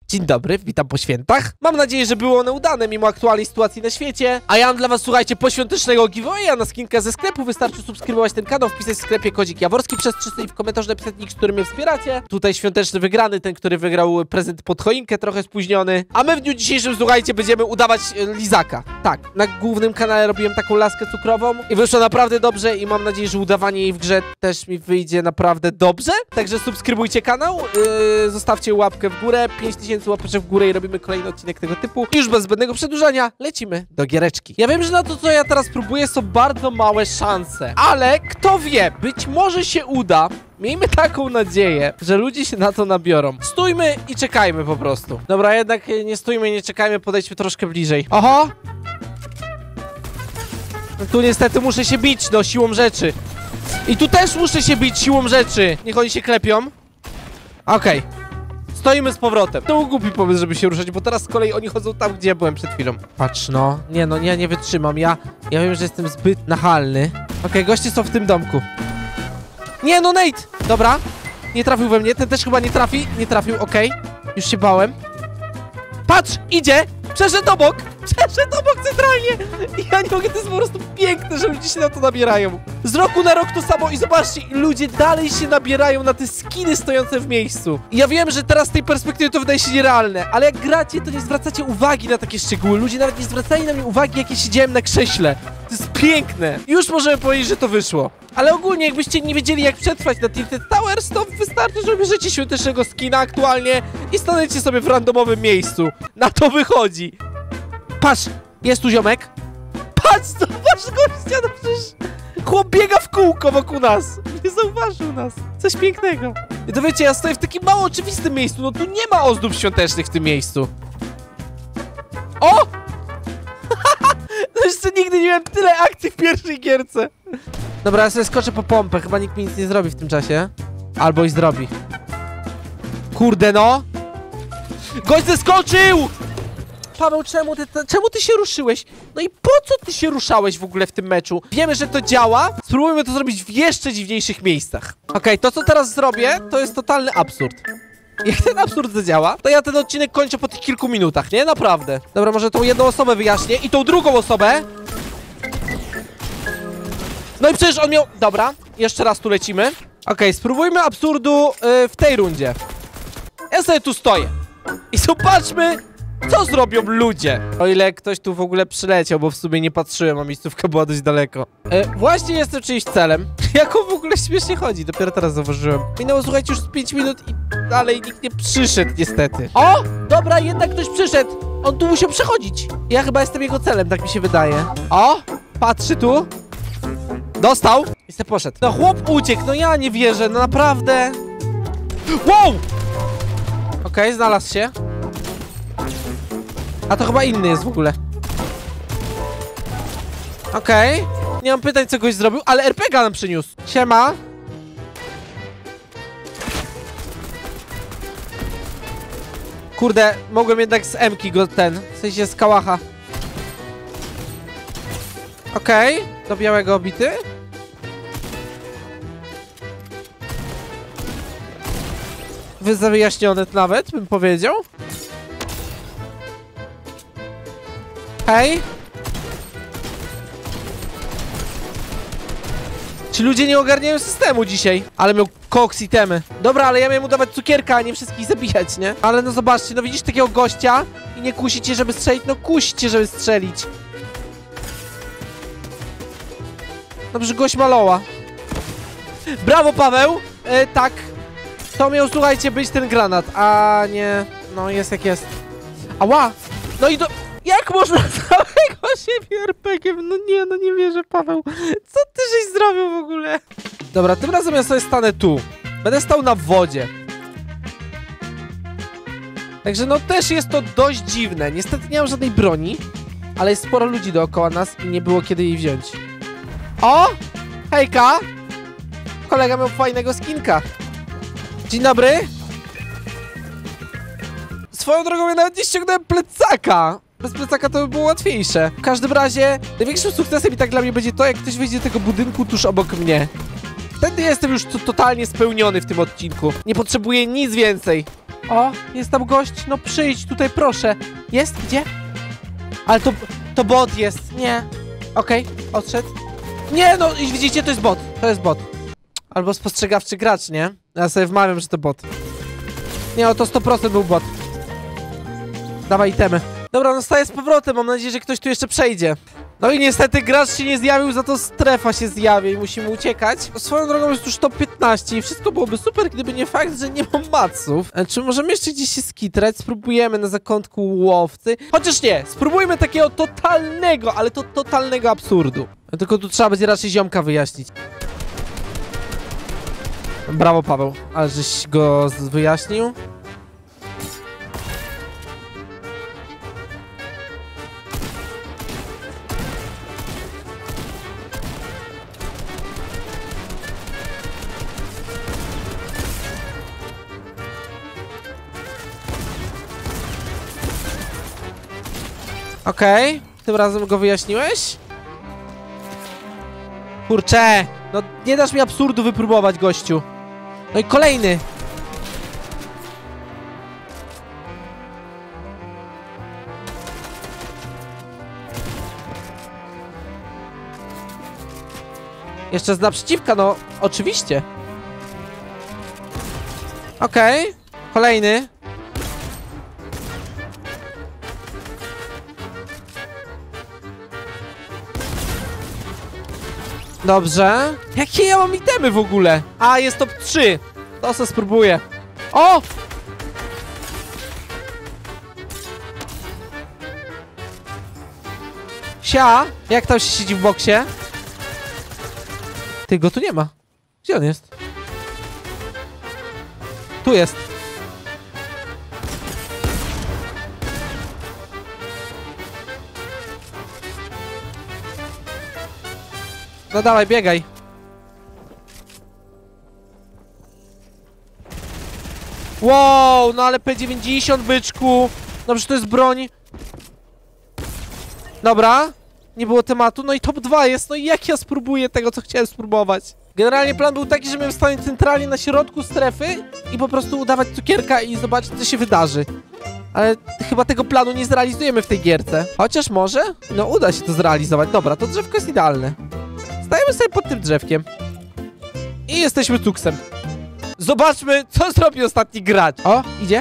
Dzień dobry, witam po świętach. Mam nadzieję, że było one udane mimo aktualnej sytuacji na świecie. A ja mam dla was, słuchajcie, poświątecznego giveawaya na skinkę ze sklepu. Wystarczy subskrybować ten kanał, wpisać w sklepie kodzik Jaworski przez 300 i w komentarzu napisać nick, z którym mnie wspieracie. Tutaj świąteczny wygrany, ten, który wygrał prezent pod choinkę, trochę spóźniony. A my w dniu dzisiejszym, słuchajcie, będziemy udawać lizaka. Tak, na głównym kanale robiłem taką laskę cukrową i wyszło naprawdę dobrze i mam nadzieję, że udawanie jej w grze też mi wyjdzie naprawdę dobrze. Także subskrybujcie kanał, zostawcie łapkę w górę, 5000 łapeczek w górę i robimy kolejny odcinek tego typu. I już bez zbędnego przedłużania lecimy do giereczki. Ja wiem, że na to, co ja teraz próbuję, są bardzo małe szanse, ale kto wie, być może się uda. Miejmy taką nadzieję, że ludzie się na to nabiorą. Stójmy i czekajmy po prostu. Dobra, jednak nie stójmy, nie czekajmy, podejdźmy troszkę bliżej. Oho! No tu niestety muszę się bić, no, siłą rzeczy. I tu też muszę się bić siłą rzeczy. Niech oni się klepią. Okej. Stoimy z powrotem. To był głupi pomysł, żeby się ruszać, bo teraz z kolei oni chodzą tam, gdzie ja byłem przed chwilą. Patrz, no. Nie, no, ja nie wytrzymam. Ja wiem, że jestem zbyt nachalny. Okej, goście są w tym domku. Nie, no, Nate! Dobra. Nie trafił we mnie. Ten też chyba nie trafi. Nie trafił, okej. Już się bałem. Patrz! Idzie! Przeszedł obok! Przeszedł obok centralnie! Ja nie mogę, to jest po prostu piękne, że ludzie się na to nabierają. Z roku na rok to samo i zobaczcie, ludzie dalej się nabierają na te skiny stojące w miejscu. I ja wiem, że teraz z tej perspektywy to wydaje się nierealne, ale jak gracie, to nie zwracacie uwagi na takie szczegóły. Ludzie nawet nie zwracali na mnie uwagi, jak ja siedziałem na krześle. To jest piękne. Już możemy powiedzieć, że to wyszło. Ale ogólnie, jakbyście nie wiedzieli, jak przetrwać na Tilted Towers, to wystarczy, że bierzecie świątecznego skina aktualnie i stanęcie sobie w randomowym miejscu. Na to wychodzi. Patrz, jest tu ziomek. Patrz, zobacz gościa, no przecież chłop biega w kółko wokół nas. Nie zauważył nas. Coś pięknego. I to wiecie, ja stoję w takim mało oczywistym miejscu. No tu nie ma ozdób świątecznych w tym miejscu. O! No jeszcze nigdy nie miałem tyle akcji w pierwszej gierce. Dobra, ja sobie skoczę po pompę. Chyba nikt mi nic nie zrobi w tym czasie. Albo i zrobi. Kurde, no. Gość zeskoczył! Paweł, czemu ty się ruszyłeś? No i po co ty się ruszałeś w ogóle w tym meczu? Wiemy, że to działa. Spróbujmy to zrobić w jeszcze dziwniejszych miejscach. Okej, to co teraz zrobię, to jest totalny absurd. Jak ten absurd zadziała, to ja ten odcinek kończę po tych kilku minutach, nie? Naprawdę. Dobra, może tą jedną osobę wyjaśnię i tą drugą osobę. No i przecież on miał... Dobra, jeszcze raz tu lecimy. Okej, spróbujmy absurdu w tej rundzie. Ja sobie tu stoję. I zobaczmy, co zrobią ludzie. O ile ktoś tu w ogóle przyleciał, bo w sumie nie patrzyłem, a miejscówka była dość daleko. Właśnie jestem czyimś celem. Jak on w ogóle śmiesznie chodzi, dopiero teraz zauważyłem. Minęło, słuchajcie, już z 5 minut i dalej nikt nie przyszedł niestety. O! Dobra, jednak ktoś przyszedł. On tu musiał przechodzić. Ja chyba jestem jego celem, tak mi się wydaje. O! Patrzy tu. Dostał. I se poszedł. No chłop uciekł, no ja nie wierzę, no naprawdę. Wow! Okej, znalazł się. A to chyba inny jest w ogóle. Okej. Nie mam pytań, co goś zrobił, ale RPG nam przyniósł. Siema. Kurde, mogłem jednak z M-ki go w sensie z kałacha. Okej. Do białego obity. Wyjaśnione nawet, bym powiedział. Hej. Ci ludzie nie ogarniają systemu dzisiaj. Ale miał koks i temy. Dobra, ale ja miałem udawać cukierka, a nie wszystkich zabijać, nie? Ale no zobaczcie, no widzisz takiego gościa i nie kusicie, żeby strzelić? No kusicie, żeby strzelić. Dobrze, gość maloła. Brawo, Paweł! Tak. To miał, słuchajcie, być ten granat. A nie... No jest jak jest. Ała! No i do... Jak można całego siebie RPG-iem? No nie, no nie wierzę, Paweł. Co ty żeś zrobił w ogóle? Dobra, tym razem ja sobie stanę tu. Będę stał na wodzie. Także no też jest to dość dziwne. Niestety nie mam żadnej broni, ale jest sporo ludzi dookoła nas i nie było kiedy jej wziąć. O! Hejka! Kolega miał fajnego skinka. Dzień dobry. Swoją drogą ja nawet nie ściągnąłem plecaka. Bez plecaka to by było łatwiejsze. W każdym razie największym sukcesem i tak dla mnie będzie to, jak ktoś wyjdzie do tego budynku tuż obok mnie. Wtedy jestem już totalnie spełniony w tym odcinku. Nie potrzebuję nic więcej. O, jest tam gość, no przyjdź tutaj, proszę. Jest? Gdzie? Ale to bot jest, nie. Okej, odszedł. Nie, no i widzicie, to jest bot. To jest bot. Albo spostrzegawczy gracz, nie? Ja sobie wmawiam, że to bot. Nie, no to 100% był bot. Dawaj itemy. Dobra, no staję z powrotem, mam nadzieję, że ktoś tu jeszcze przejdzie. No i niestety gracz się nie zjawił, za to strefa się zjawia i musimy uciekać. Swoją drogą jest już top 15 i wszystko byłoby super, gdyby nie fakt, że nie mam maców. Czy możemy jeszcze gdzieś się skitrać? Spróbujemy na zakątku łowcy. Chociaż nie, spróbujmy takiego totalnego, ale to totalnego absurdu. Tylko tu trzeba będzie raczej ziomka wyjaśnić. Brawo, Paweł, ale żeś go wyjaśnił. Okej, tym razem go wyjaśniłeś? Kurczę, no nie dasz mi absurdu wypróbować, gościu. No i kolejny. Jeszcze z naprzeciwka, no oczywiście. Okej, kolejny. Dobrze. Jakie ja mam itemy w ogóle? A, jest top 3. To se spróbuję. O! Sia! Jak tam się siedzi w boksie? Ty, go tu nie ma. Gdzie on jest? Tu jest. No dawaj, biegaj. Wow, no ale P90, byczku. No przecież to jest broń. Dobra. Nie było tematu. No i top 2 jest. No i jak ja spróbuję tego, co chciałem spróbować? Generalnie plan był taki, żebym stanąć centralnie na środku strefy i po prostu udawać cukierka i zobaczyć, co się wydarzy. Ale chyba tego planu nie zrealizujemy w tej gierce. Chociaż może? No uda się to zrealizować. Dobra, to drzewko jest idealne. Stajemy sobie pod tym drzewkiem. I jesteśmy cuksem. Zobaczmy, co zrobi ostatni gracz. O, idzie.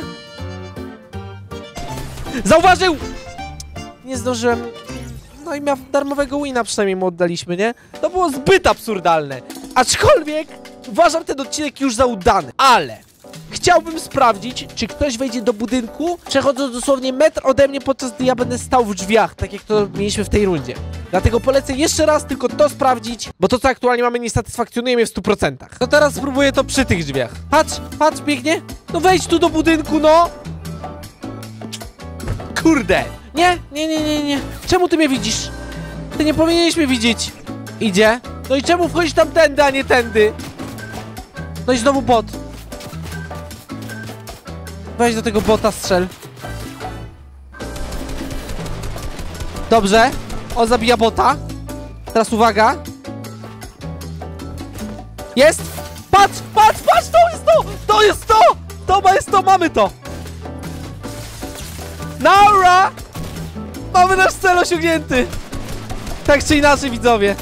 Zauważył! Nie zdążyłem. No i miał darmowego wina, przynajmniej mu oddaliśmy, nie? To było zbyt absurdalne. Aczkolwiek uważam ten odcinek już za udany. Ale chciałbym sprawdzić, czy ktoś wejdzie do budynku, przechodząc dosłownie metr ode mnie, podczas gdy ja będę stał w drzwiach, tak jak to mieliśmy w tej rundzie. Dlatego polecę jeszcze raz tylko to sprawdzić, bo to, co aktualnie mamy, nie satysfakcjonuje mnie w 100%. To teraz spróbuję to przy tych drzwiach. Patrz, patrz, biegnie. No wejdź tu do budynku, no! Kurde! Nie, nie, nie, nie, nie. Czemu ty mnie widzisz? Ty nie powinieneś mnie widzieć. Idzie. No i czemu wchodzisz tam tędy, a nie tędy? No i znowu bot. Weź do tego bota, strzel. Dobrze. On zabija bota. Teraz uwaga. Jest! Patrz, patrz, patrz! To jest to! To jest to! To jest to! Mamy to! Naura! Mamy nasz cel osiągnięty! Tak czy inaczej, widzowie.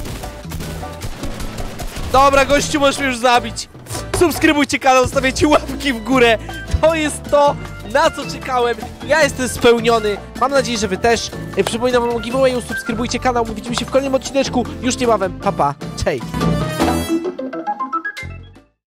Dobra, gościu, możesz mnie już zabić. Subskrybujcie kanał, stawiajcie łapki w górę. To jest to, na co czekałem. Ja jestem spełniony. Mam nadzieję, że wy też. Przypominam wam o giveawayu, subskrybujcie kanał. Widzimy się w kolejnym odcineczku już niebawem. Pa, pa. Cześć.